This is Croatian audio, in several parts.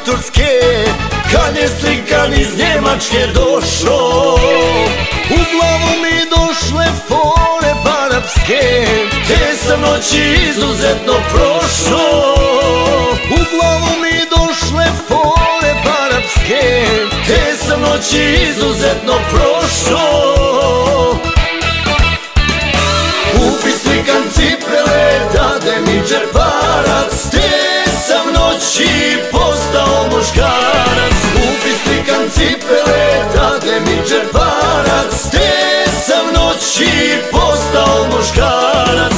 turske, kad je slikan iz Njemačke došao. U glavu mi došle fore arapske, te sam noći izuzetno prošao. U glavu mi došle fore arapske, te sam noći izuzetno prošao. Kupi slikan cipele, dade mi džeparac, te sam noći postao muškarac. Kupi slikan cipele, dade mi džeparac, te sam noći postao muškarac.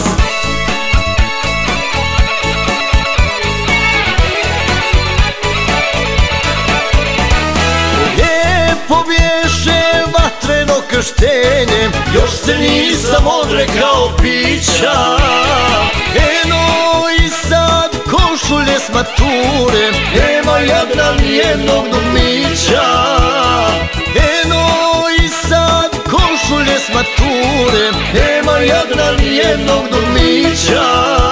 Lijepo bješe vatreno krštenje, još se nisam odrekao pića. Eno i sad košulje s mature, nema jadna nijednog dugmića. Eno i sad košulje s mature, nema jadna nijednog dugmića.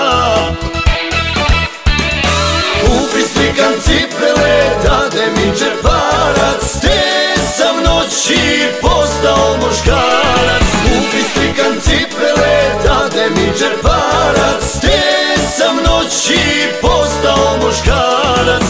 Kupi slikan cipele, dade mi džeparac, te sam noći postao muškarac. Kupi slikan cipele, dade mi džeparac, te sam noći postao muškarac.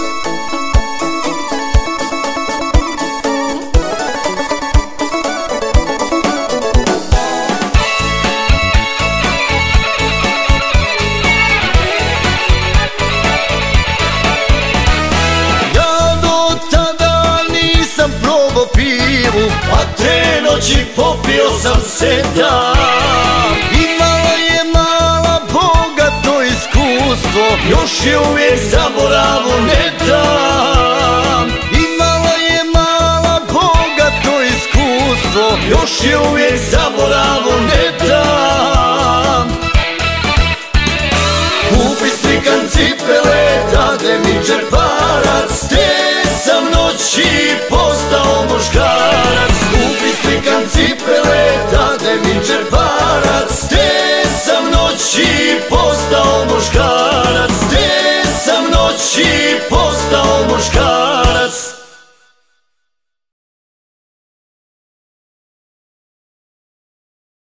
A te noći popio sam 7. Imala je mala bogato iskustvo, još je uvijek zaboravu ne dam. Imala je mala bogato iskustvo, još je uvijek zaboravu